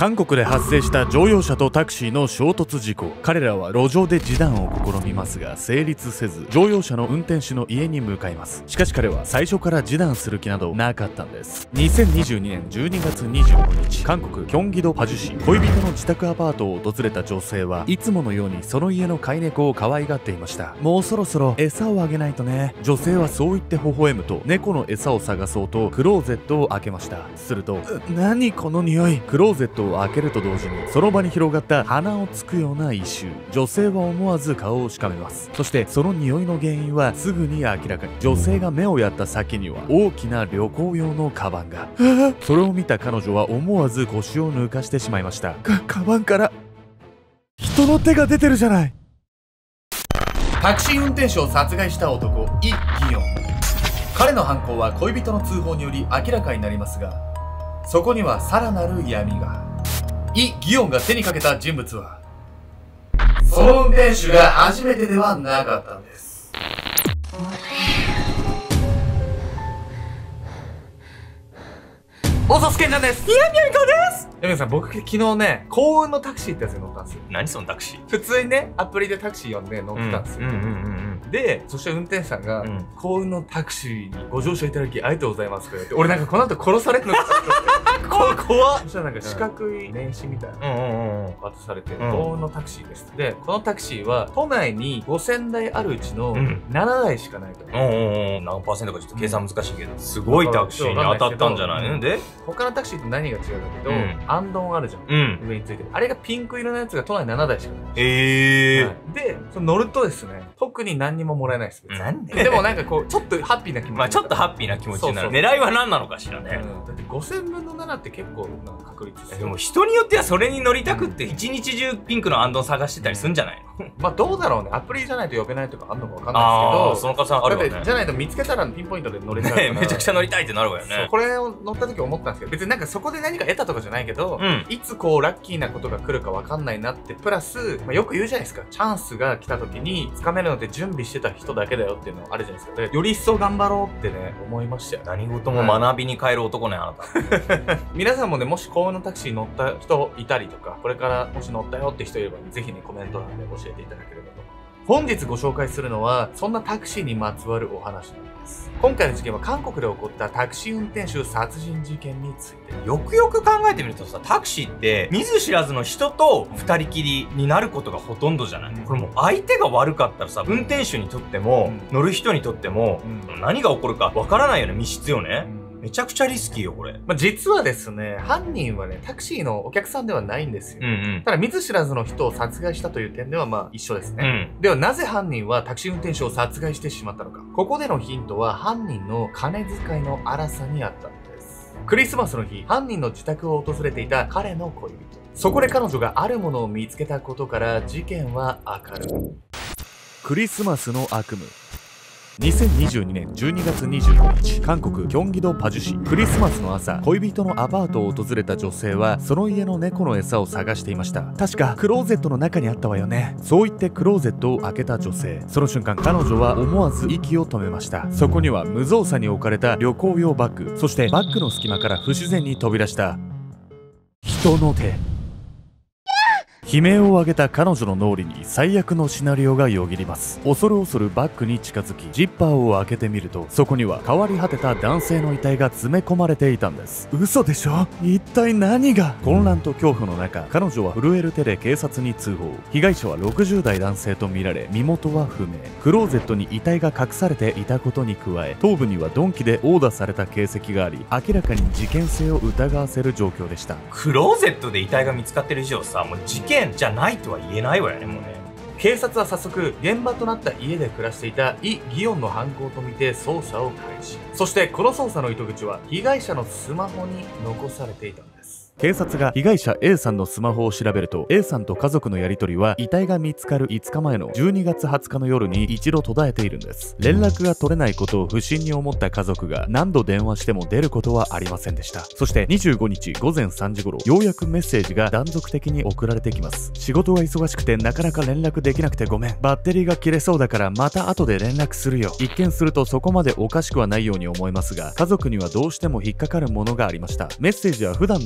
韓国で発生した乗用車とタクシーの衝突事故。彼らは路上で示談を試みますが成立せず、乗用車の運転手の家に向かいます。しかし彼は最初から示談する気などなかったんです。2022年12月25日、韓国キョンギドパジュ市、恋人の自宅アパートを訪れた女性はいつものようにその家の飼い猫を可愛がっていました。もうそろそろ餌をあげないとね。女性はそう言って微笑むと、猫の餌を探そうとクローゼットを開けました。すると、何この匂い。クローゼットを開けると同時にその場に広がった鼻をつくような異臭。女性は思わず顔をしかめます。そしてその匂いの原因はすぐに明らかに。女性が目をやった先には大きな旅行用のカバンが。それを見た彼女は思わず腰を抜かしてしまいました。カバンから人の手が出てるじゃない。タクシー運転手を殺害した男イ・ギヨン。彼の犯行は恋人の通報により明らかになりますが、そこにはさらなる闇が。イ・ギヨンが手にかけた人物はその運転手が初めてではなかったんです。大沢健ちゃんです。宮宮美香です。宮さん、僕昨日ね、幸運のタクシーってやつに乗ったんですよ。 何そのタクシー？ 普通にね、アプリでタクシー呼んで乗ってたんですよ。で、そして運転手さんが、幸運のタクシーにご乗車いただきありがとうございますとか言って、俺なんかこの後殺されるのか怖っ。そしたらなんか四角い名刺みたいな渡されて、幸運のタクシーです。で、このタクシーは都内に5000台あるうちの7台しかないと。 何パーセントかちょっと計算難しいけど、すごいタクシーに当たったんじゃないの？で、 他のタクシーと何が違うんだけど、アンドンあるじゃん。上についてる。あれがピンク色のやつが都内7台しかない。で、その乗るとですね、特に何にももらえないです。 なんで？ でもなんかこう、ちょっとハッピーな気持ち。 まあちょっとハッピーな気持ちになる。狙いは何なのかしらね。 だって5000分の7って結構な確率ですよ。 でも人によってはそれに乗りたくって一日中ピンクのアンドン探してたりするんじゃないの？まあどうだろうね。アプリじゃないと呼べないとかあるのかわかんないですけど、 その可能性あるよね。 じゃないと見つけたらピンポイントで乗れちゃうから。 めちゃくちゃ乗りたいってなるわよね。 これを乗った時思ったんですけど、別になんかそこで何か得たとかじゃないけど、いつこうラッキーなことが来るかわかんないなって、プラス、よく言うじゃないですか。チャンスが来た時に掴めるのって準備してた人だけだよっていうのあるじゃないですか。で、より一層頑張ろうってね、思いましたよ。 何事も学びに変える男ね、あなた。 皆さんもね、もし幸運のタクシー乗った人いたりとか、これからもし乗ったよって人いれば、ぜひね、コメント欄で教えていただければと。本日ご紹介するのは、そんなタクシーにまつわるお話なんです。今回の事件は韓国で起こったタクシー運転手殺人事件について。 よくよく考えてみるとさ、タクシーって見ず知らずの人と二人きりになることがほとんどじゃない？これもう相手が悪かったらさ、運転手にとっても、乗る人にとっても、何が起こるかわからないよね、密室よね。めちゃくちゃリスキーよ、これ。 実はですね、犯人はね、タクシーのお客さんではないんですよ。ただ、見ず知らずの人を殺害したという点では一緒ですね。では、なぜ犯人はタクシー運転手を殺害してしまったのか。ここでのヒントは、犯人の金遣いの荒さにあったんです。クリスマスの日、犯人の自宅を訪れていた彼の恋人。そこで彼女があるものを見つけたことから、事件は明るい。クリスマスの悪夢。2022年12月25日、韓国キョンギドパジュ市。クリスマスの朝、恋人のアパートを訪れた女性はその家の猫の餌を探していました。確かクローゼットの中にあったわよね。そう言ってクローゼットを開けた女性。その瞬間、彼女は思わず息を止めました。そこには無造作に置かれた旅行用バッグ、そしてバッグの隙間から不自然に飛び出した人の手。悲鳴を上げた彼女の脳裏に最悪のシナリオがよぎります。恐る恐るバッグに近づき、ジッパーを開けてみると、そこには変わり果てた男性の遺体が詰め込まれていたんです。嘘でしょ？一体何が？混乱と恐怖の中、彼女は震える手で警察に通報。被害者は60代男性とみられ、身元は不明。クローゼットに遺体が隠されていたことに加え、頭部には鈍器で殴打された形跡があり、明らかに事件性を疑わせる状況でした。 クローゼットで遺体が見つかってる以上さ、もう事件じゃないとは言えないわよね、もうね。 警察は早速、現場となった家で暮らしていたイ・ギヨンの犯行とみて捜査を開始。そしてこの捜査の糸口は、被害者のスマホに残されていたんです。警察が被害者 A さんのスマホを調べると、 A さんと家族のやり取りは遺体が見つかる5日前の12月20日の夜に一度途絶えているんです。連絡が取れないことを不審に思った家族が何度電話しても出ることはありませんでした。そして25日午前3時頃、ようやくメッセージが断続的に送られてきます。仕事が忙しくてなかなか連絡できなくてごめん。バッテリーが切れそうだからまた後で連絡するよ。一見するとそこまでおかしくはないように思いますが、家族にはどうしても引っかかるものがありました。メッセージは普段の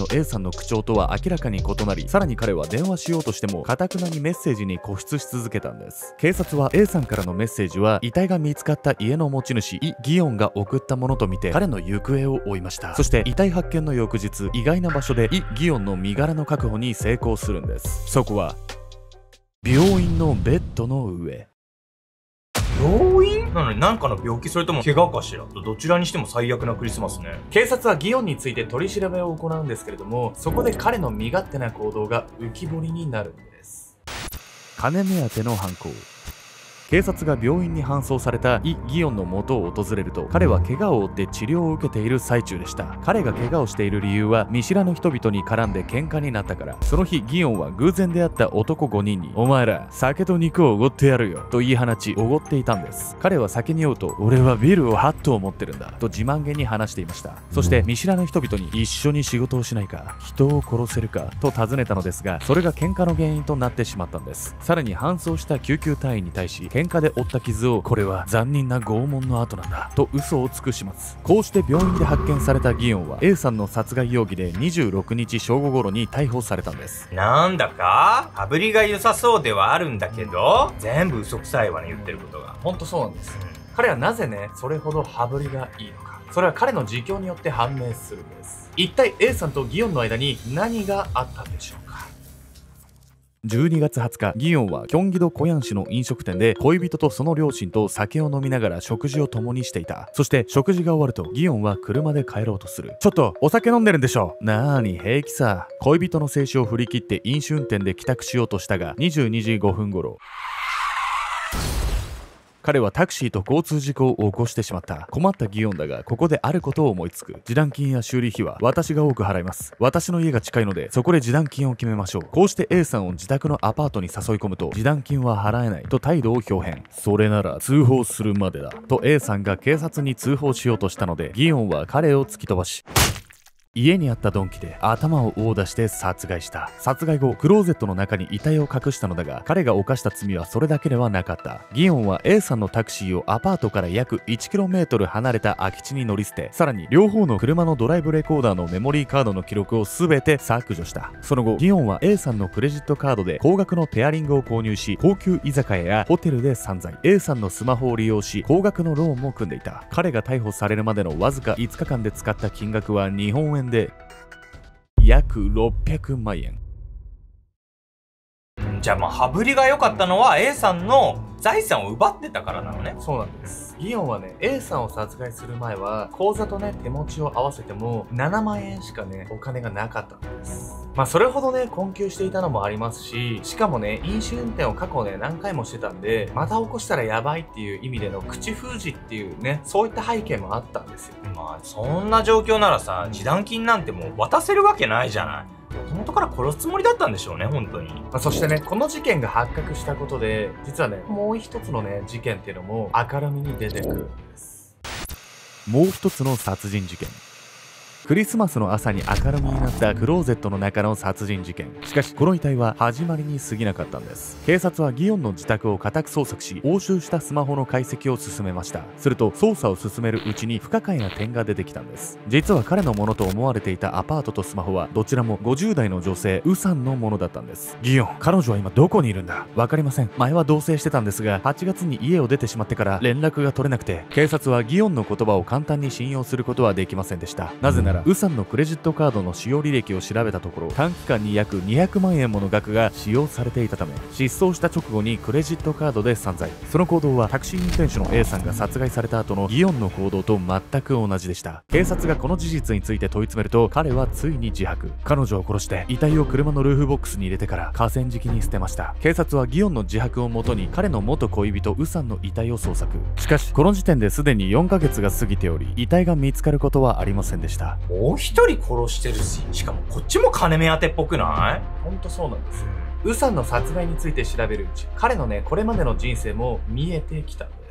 の A さんの口調とは明らかに異なり、さらに彼は電話しようとしても頑くなにメッセージに固執し続けたんです。警察は A さんからのメッセージは遺体が見つかった家の持ち主イ・ギヨンが送ったものとみて彼の行方を追いました。そして遺体発見の翌日、意外な場所でイ・ギヨンの身柄の確保に成功するんです。そこは病院のベッドの上。 病院なのに何かの病気、それとも怪我かしら。どちらにしても最悪なクリスマスね。 警察はギヨンについて取り調べを行うんですけれども、そこで彼の身勝手な行動が浮き彫りになるんです。金目当ての犯行。警察が病院に搬送されたイ・ギヨンの元を訪れると、彼は怪我を負って治療を受けている最中でした。彼が怪我をしている理由は見知らぬ人々に絡んで喧嘩になったから。その日ギヨンは偶然出会った男5人にお前ら酒と肉をおごってやるよと言い放ちおごっていたんです。彼は酒に酔うと俺はビールを8頭持ってるんだと自慢げに話していました。そして見知らぬ人々に一緒に仕事をしないか、人を殺せるかと尋ねたのですが、それが喧嘩の原因となってしまったんです。さらに搬送した救急隊員に対し、喧嘩で負った傷をこれは残忍な拷問の跡なんだと嘘をつく始末。こうして病院で発見されたギヨンは A さんの殺害容疑で26日正午頃に逮捕されたんです。 なんだか羽振りが良さそうではあるんだけど、全部嘘くさいわね、言ってることが。 ほんとそうなんです。彼はなぜねそれほど羽振りがいいのか、それは彼の自供によって判明するんです。一体 A さんとギヨンの間に何があったんでしょうか。12月20日、ギヨンはキョンギドコヤン市の飲食店で恋人とその両親と酒を飲みながら食事を共にしていた。そして食事が終わるとギヨンは車で帰ろうとする。ちょっとお酒飲んでるんでしょ。なーに平気さ。恋人の静止を振り切って飲酒運転で帰宅しようとしたが、22時5分頃彼はタクシーと交通事故を起こしてしまった。困ったギヨンだが、ここであることを思いつく。示談金や修理費は私が多く払います。私の家が近いので、そこで示談金を決めましょう。こうして A さんを自宅のアパートに誘い込むと、示談金は払えないと態度を表変。それなら通報するまでだと A さんが警察に通報しようとしたので、ギヨンは彼を突き飛ばし、家にあった鈍器で頭を殴打して殺害した。殺害後、クローゼットの中に遺体を隠したのだが、彼が犯した罪はそれだけではなかった。ギヨンは A さんのタクシーをアパートから約 1km 離れた空き地に乗り捨て、さらに両方の車のドライブレコーダーのメモリーカードの記録を全て削除した。その後、ギヨンは A さんのクレジットカードで高額のペアリングを購入し、高級居酒屋やホテルで散財。A さんのスマホを利用し、高額のローンも組んでいた。彼が逮捕されるまでのわずか5日間で使った金額は日本円で約600万円。 じゃあ羽振りが良かったのは A さんの財産を奪ってたからなのね。 そうなんです。ギヨンはね A さんを殺害する前は口座とね手持ちを合わせても7万円しかねお金がなかったんです。それほどね困窮していたのもありますし、しかもね飲酒運転を過去ね何回もしてたんで、また起こしたらやばいっていう意味での口封じっていうね、そういった背景もあったんですよ。 そんな状況ならさ、示談金なんてもう渡せるわけないじゃない。もともとから殺すつもりだったんでしょうね、本当に。 そしてね、この事件が発覚したことで、実はね、もう一つのね、事件っていうのも明るみに出てくるんです。もう一つの殺人事件。クリスマスの朝に明るみになったクローゼットの中の殺人事件。しかしこの遺体は始まりに過ぎなかったんです。警察はギヨンの自宅を家宅捜索し、押収したスマホの解析を進めました。すると捜査を進めるうちに不可解な点が出てきたんです。実は彼のものと思われていたアパートとスマホはどちらも50代の女性ウさんのものだったんです。ギヨン、彼女は今どこにいるんだ。わかりません。前は同棲してたんですが、8月に家を出てしまってから連絡が取れなくて、警察はギヨンの言葉を簡単に信用することはできませんでした。なぜならウさんのクレジットカードの使用履歴を調べたところ、短期間に約200万円もの額が使用されていたため、失踪した直後にクレジットカードで散財。その行動はタクシー運転手の A さんが殺害された後のギヨンの行動と全く同じでした。警察がこの事実について問い詰めると、彼はついに自白。彼女を殺して遺体を車のルーフボックスに入れてから河川敷に捨てました。警察はギヨンの自白をもとに彼の元恋人ウさんの遺体を捜索。しかしこの時点ですでに4ヶ月が過ぎており、遺体が見つかることはありませんでした。 もう一人殺してるし、しかもこっちも金目当てっぽくない？ ほんとそうなんですよ。ウさんの殺害について調べるうち、彼のねこれまでの人生も見えてきたんです。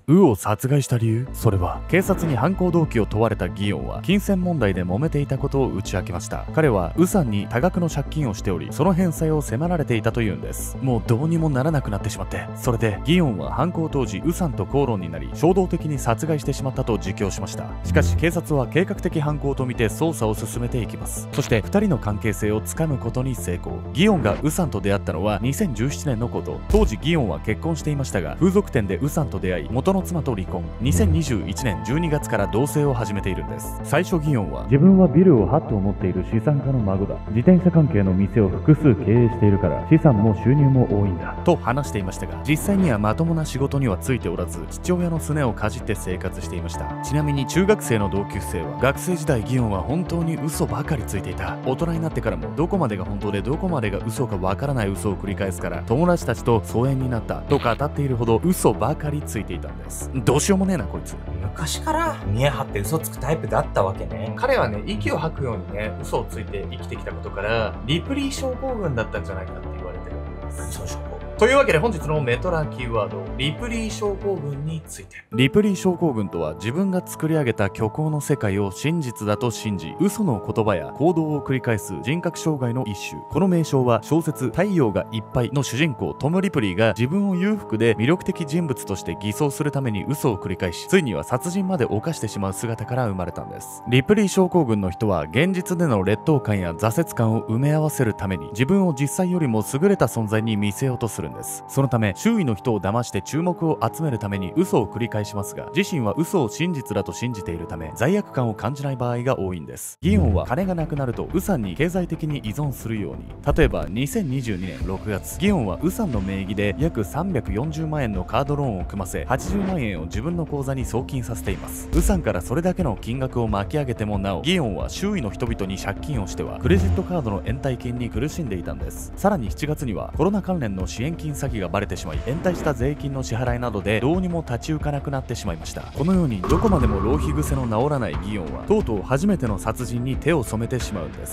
ウを殺害した理由、それは警察に犯行動機を問われたギヨンは金銭問題で揉めていたことを打ち明けました。彼はウさんに多額の借金をしており、その返済を迫られていたというんです。もうどうにもならなくなってしまって、それでギヨンは犯行当時ウさんと口論になり、衝動的に殺害してしまったと自供しました。しかし警察は計画的犯行とみて捜査を進めていきます。そして2人の関係性をつかむことに成功。ギヨンがウさんと出会ったのは2017年のこと。当時ギヨンは結婚していましたが、風俗店でウさんと出会い、元の妻と離婚。2021年12月から同棲を始めているんです。最初ギヨンは、自分はビルを8棟持っている資産家の孫だ。自転車関係の店を複数経営しているから資産も収入も多いんだと話していましたが、実際にはまともな仕事にはついておらず、父親のすねをかじって生活していました。ちなみに中学生の同級生は、学生時代ギヨンは本当に嘘ばかりついていた。大人になってからもどこまでが本当でどこまでが嘘かわからない嘘を繰り返すから友達たちと疎遠になったと語っているほど嘘ばかりついていたんです。どうしようもねえなこいつ。 昔から見え張って嘘つくタイプだったわけね。 彼はね、息を吐くようにね、嘘をついて生きてきたことからリプリー症候群だったんじゃないかって言われてるんです。そう症候群というわけで本日のメトラキーワード、リプリー症候群について。リプリー症候群とは、自分が作り上げた虚構の世界を真実だと信じ、嘘の言葉や行動を繰り返す人格障害の一種。この名称は小説太陽がいっぱいの主人公トム・リプリーが自分を裕福で魅力的人物として偽装するために嘘を繰り返し、ついには殺人まで犯してしまう姿から生まれたんです。リプリー症候群の人は現実での劣等感や挫折感を埋め合わせるために自分を実際よりも優れた存在に見せようとするんです。そのため周囲の人を騙して注目を集めるために嘘を繰り返しますが、自身は嘘を真実だと信じているため罪悪感を感じない場合が多いんです。ギヨンは金がなくなるとウさんに経済的に依存するように。例えば2022年6月、ギヨンはウさんの名義で約340万円のカードローンを組ませ、80万円を自分の口座に送金させています。ウさんからそれだけの金額を巻き上げてもなお、ギヨンは周囲の人々に借金をしてはクレジットカードの延滞金に苦しんでいたんです。さらに7月にはコロナ関連の支援金詐欺がバレてしまい、延滞した税金の支払いなどでどうにも立ち行かなくなってしまいました。このようにどこまでも浪費癖の治らないギヨンはとうとう初めての殺人に手を染めてしまうんです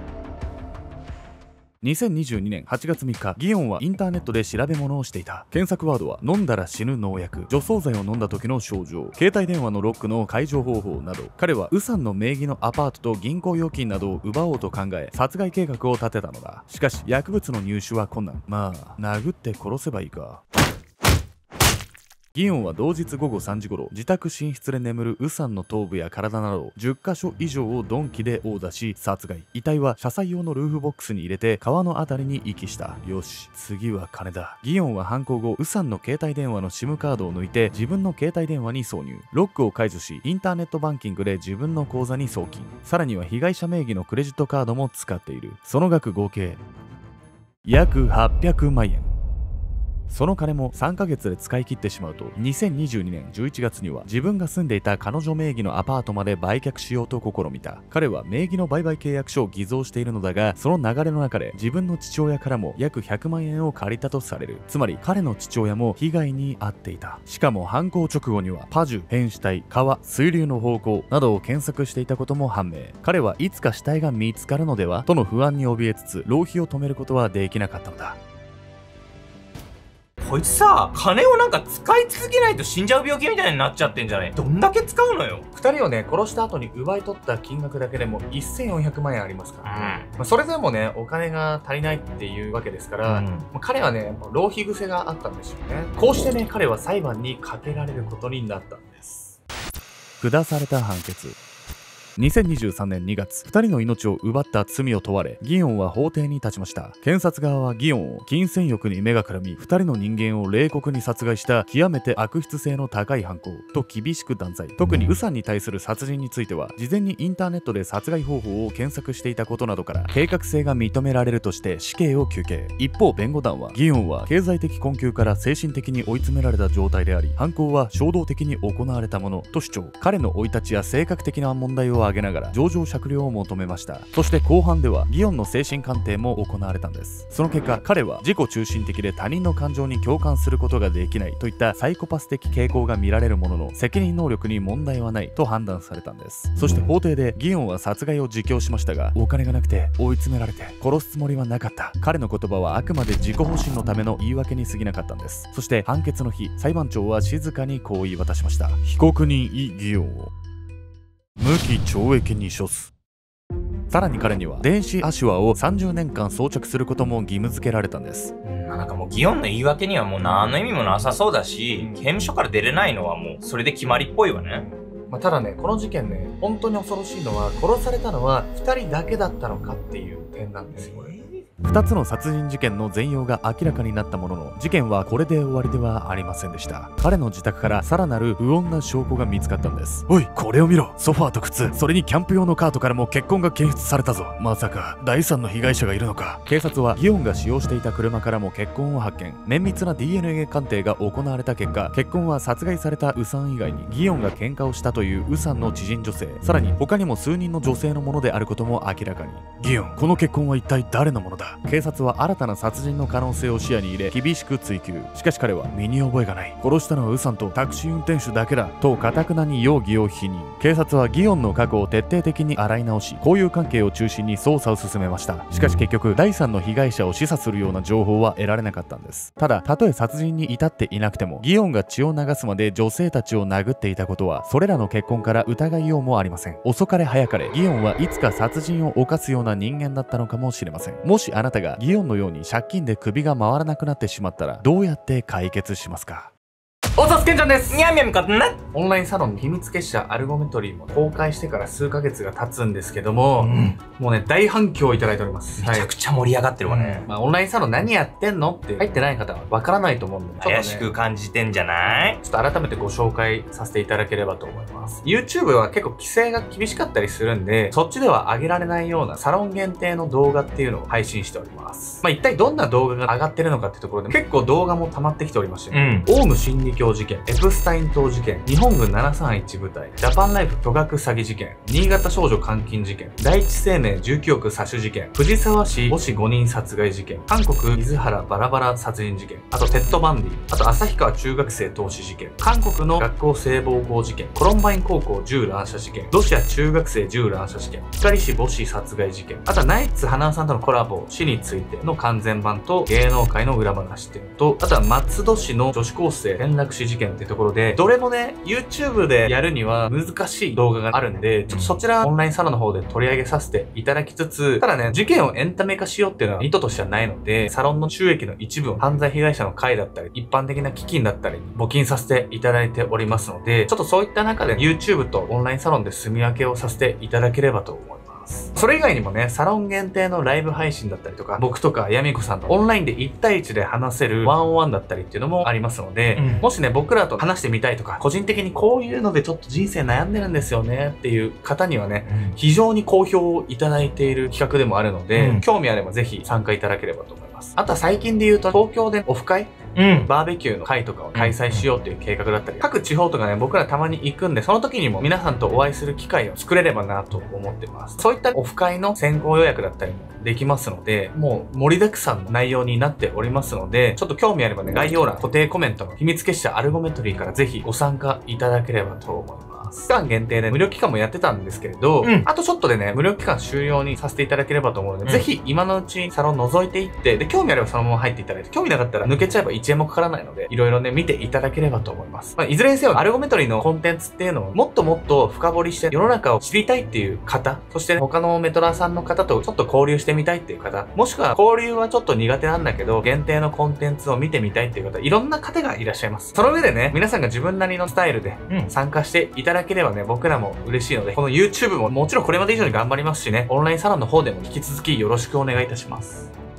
。2022年8月3日、ギヨンはインターネットで調べ物をしていた。検索ワードは飲んだら死ぬ農薬、除草剤を飲んだ時の症状、携帯電話のロックの解除方法など。彼はウさんの名義のアパートと銀行預金などを奪おうと考え、殺害計画を立てたのだ。しかし薬物の入手は困難。まあ殴って殺せばいいか。ギヨンは同日午後3時頃、自宅寝室で眠るウさんの頭部や体など10カ所以上を鈍器で殴打し殺害。遺体は車載用のルーフボックスに入れて川のあたりに遺棄した。よし、次は金だ。ギヨンは犯行後、ウさんの携帯電話の SIM カードを抜いて自分の携帯電話に挿入。ロックを解除し、インターネットバンキングで自分の口座に送金。さらには被害者名義のクレジットカードも使っている。その額合計約800万円。その金も3ヶ月で使い切ってしまうと、2022年11月には自分が住んでいた彼女名義のアパートまで売却しようと試みた。彼は名義の売買契約書を偽造しているのだが、その流れの中で自分の父親からも約100万円を借りたとされる。つまり彼の父親も被害に遭っていた。しかも犯行直後にはパジュ、変死体、川、水流の方向などを検索していたことも判明。彼はいつか死体が見つかるのではとの不安に怯えつつ、浪費を止めることはできなかったのだ。 こいつさ、金をなんか使い続けないと死んじゃう病気みたいになっちゃってんじゃね？どんだけ使うのよ。 2人をね、殺した後に奪い取った金額だけでも1400万円ありますからね。それでもね、お金が足りないっていうわけですから、彼はね、浪費癖があったんでしょうね。こうしてね、彼は裁判にかけられることになったんです。下された判決。2023年2月、2人の命を奪った罪を問われ、ギヨンは法廷に立ちました。検察側はギヨンを金銭欲に目がくらみ、2人の人間を冷酷に殺害した極めて悪質性の高い犯行と厳しく断罪。特にウさんに対する殺人については、事前にインターネットで殺害方法を検索していたことなどから計画性が認められるとして死刑を求刑。一方、弁護団はギヨンは経済的困窮から精神的に追い詰められた状態であり、犯行は衝動的に行われたものと主張。彼の生い立ちや性格的な問題を上げながら情状酌量を求めました。そして後半ではギオンの精神鑑定も行われたんです。その結果、彼は自己中心的で他人の感情に共感することができないといったサイコパス的傾向が見られるものの、責任能力に問題はないと判断されたんです。そして法廷でギオンは殺害を自供しましたが、お金がなくて追い詰められて殺すつもりはなかった。彼の言葉はあくまで自己保身のための言い訳に過ぎなかったんです。そして判決の日、裁判長は静かにこう言い渡しました。被告人イ・ギオンを無期懲役に処す。さらに彼には電子足環を30年間装着することも義務付けられたんです。 なんかもうギオンの言い訳にはもう何の意味もなさそうだし、刑務所から出れないのはもうそれで決まりっぽいわね。 ただね、この事件ね、本当に恐ろしいのは、殺されたのは2人だけだったのかっていう点なんですよ。 2つの殺人事件の全容が明らかになったものの、事件はこれで終わりではありませんでした。彼の自宅からさらなる不穏な証拠が見つかったんです。おい、これを見ろ。ソファーと靴、それにキャンプ用のカートからも血痕が検出されたぞ。まさか第3の被害者がいるのか。警察はギオンが使用していた車からも血痕を発見。綿密な DNA 鑑定が行われた結果、血痕は殺害されたウさん以外にギオンが喧嘩をしたというウさんの知人女性、さらに他にも数人の女性のものであることも明らかに。ギオン、この血痕は一体誰のものだ。警察は新たな殺人の可能性を視野に入れ厳しく追及。しかし彼は身に覚えがない。殺したのはウさんとタクシー運転手だけだと堅くなに容疑を否認。警察はギオンの過去を徹底的に洗い直し、交友関係を中心に捜査を進めました。しかし結局第3の被害者を示唆するような情報は得られなかったんです。ただ、たとえ殺人に至っていなくても、ギオンが血を流すまで女性たちを殴っていたことはそれらの血痕から疑いようもありません。遅かれ早かれギオンはいつか殺人を犯すような人間だったのかもしれません。もしあなたがギオンのように借金で首が回らなくなってしまったら、どうやって解決しますか？ おさすけんちゃんです。 にゃんにゃんかってな。 オンラインサロンの秘密結社アルゴメトリーも公開してから数ヶ月が経つんですけども、もうね、大反響をいただいております。 めちゃくちゃ盛り上がってるわね。 オンラインサロン何やってんのって入ってない方はわからないと思うんで、 怪しく感じてんじゃない？ ちょっと改めてご紹介させていただければと思います。YouTube は結構規制が厳しかったりするんで、そっちでは上げられないようなサロン限定の動画っていうのを配信しております。一体どんな動画が上がってるのかっていうところで結構動画も溜まってきておりまして、オウム真理教事件、エプスタイン島事件、日本軍731部隊、ジャパンライフ巨額詐欺事件、新潟少女監禁事件、第一生命19億詐取事件、藤沢市母子5人殺害事件、韓国水原バラバラ殺人事件、あとテッドバンディ、あと旭川中学生投資事件、韓国の学校性暴行事件、コロンバイン高校銃乱射事件、ロシア中学生銃乱射事件、光市母子殺害事件、あとはナイツ花輪さんとのコラボ死についての完全版と芸能界の裏話っていうのと、あとは松戸市の女子高生転落死事件っていうところで、どれもね、YouTube でやるには難しい動画があるんで、ちょっとそちらオンラインサロンの方で取り上げさせていただきつつ、ただね、事件をエンタメ化しようっていうのは意図としてはないので、サロンの収益の一部を犯罪被害者の会だったり、一般的な基金だったりに募金させていただいておりますので、ちょっとそういった中で YouTube とオンラインサロンで住み分けをさせていただければと思います。それ以外にもね、サロン限定のライブ配信だったりとか、僕とかヤミコさんとオンラインで1対1で話せるワンオンワンだったりっていうのもありますので、もしね、僕らと話してみたいとか、個人的にこういうのでちょっと人生悩んでるんですよねっていう方にはね、非常に好評をいただいている企画でもあるので、興味あればぜひ参加いただければと思います。あとは最近で言うと、東京でオフ会バーベキューの会とかを開催しようという計画だったり、各地方とかね、僕らたまに行くんで、その時にも皆さんとお会いする機会を作れればなと思ってます。そういったオフ会の先行予約だったりもできますので、もう盛りだくさんの内容になっておりますので、ちょっと興味あればね、概要欄、固定コメントの秘密結社アルゴメトリーからぜひご参加いただければと思います。期間限定で無料期間もやってたんですけれど、あとちょっとでね、無料期間終了にさせていただければと思うので、ぜひ今のうちにサロン覗いていって、で、興味あればそのまま入っていただいて、興味なかったら抜けちゃえば1円もかからないので、いろいろね、見ていただければと思います。いずれにせよ、アルゴメトリーのコンテンツっていうのをもっともっと深掘りして世の中を知りたいっていう方、そして他のメトラーさんの方とちょっと交流してみたいっていう方、もしくは交流はちょっと苦手なんだけど、限定のコンテンツを見てみたいっていう方、いろんな方がいらっしゃいます。その上でね、皆さんが自分なりのスタイルで参加していただければね、僕らも嬉しいので、この YouTube ももちろんこれまで以上に頑張りますしね、オンラインサロンの方でも引き続きよろしくお願いいたします。